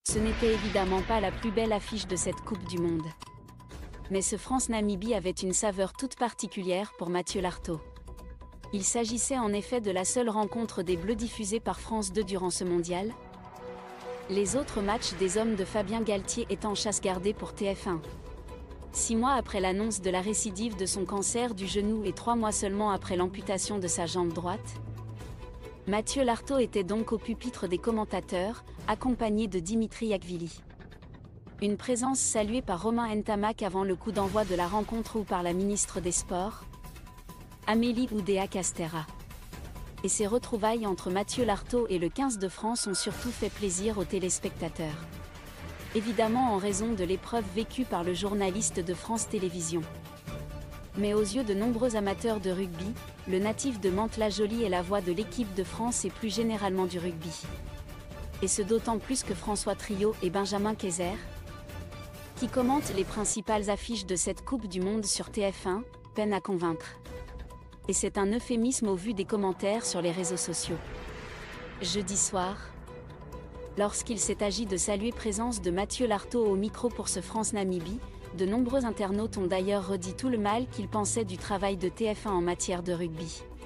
Ce n'était évidemment pas la plus belle affiche de cette Coupe du Monde. Mais ce France-Namibie avait une saveur toute particulière pour Mathieu Lartaud. Il s'agissait en effet de la seule rencontre des Bleus diffusée par France 2 durant ce mondial. Les autres matchs des hommes de Fabien Galtier étant chasse gardée pour TF1. 6 mois après l'annonce de la récidive de son cancer du genou et 3 mois seulement après l'amputation de sa jambe droite, Mathieu Lartaud était donc au pupitre des commentateurs, accompagné de Dimitri Yachvili. Une présence saluée par Romain Ntamak avant le coup d'envoi de la rencontre ou par la ministre des Sports, Amélie Oudéa-Castéra. Et ces retrouvailles entre Mathieu Lartaud et le 15 de France ont surtout fait plaisir aux téléspectateurs. Évidemment en raison de l'épreuve vécue par le journaliste de France Télévisions. Mais aux yeux de nombreux amateurs de rugby, le natif de Mantes-la-Jolie est la voix de l'équipe de France et plus généralement du rugby. Et ce d'autant plus que François Triot et Benjamin Kayser, qui commentent les principales affiches de cette Coupe du Monde sur TF1, peinent à convaincre. Et c'est un euphémisme au vu des commentaires sur les réseaux sociaux. Jeudi soir, lorsqu'il s'est agi de saluer présence de Mathieu Lartaud au micro pour ce France-Namibie, de nombreux internautes ont d'ailleurs redit tout le mal qu'ils pensaient du travail de TF1 en matière de rugby.